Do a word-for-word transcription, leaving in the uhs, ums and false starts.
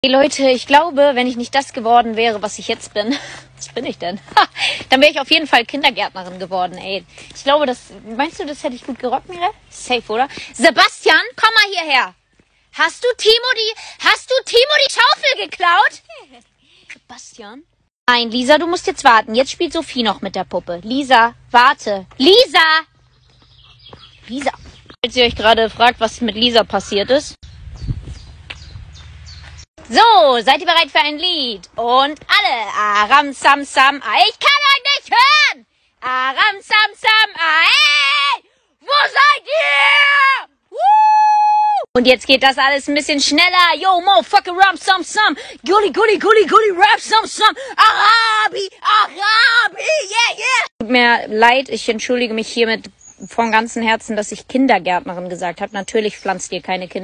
Hey Leute, ich glaube, wenn ich nicht das geworden wäre, was ich jetzt bin, was bin ich denn? Dann wäre ich auf jeden Fall Kindergärtnerin geworden, ey. Ich glaube, das, meinst du, das hätte ich gut gerockt, Mire? Safe, oder? Sebastian, komm mal hierher. Hast du Timo die, hast du Timo die Schaufel geklaut? Sebastian? Nein, Lisa, du musst jetzt warten. Jetzt spielt Sophie noch mit der Puppe. Lisa, warte. Lisa! Lisa. Falls ihr euch gerade fragt, was mit Lisa passiert ist. So, seid ihr bereit für ein Lied? Und alle. Aram Sam Sam. Ah, ich kann euch nicht hören. Aram Sam Sam. Ah, hey! Wo seid ihr? Woo! Und jetzt geht das alles ein bisschen schneller. Yo, mo, fuck Ram Sam Sam. Gully, gully, gully, gully, rap Sam Sam. Arabi, Arabi, yeah, yeah. Tut mir leid, ich entschuldige mich hiermit von ganzem Herzen, dass ich Kindergärtnerin gesagt habe. Natürlich pflanzt ihr keine Kinder.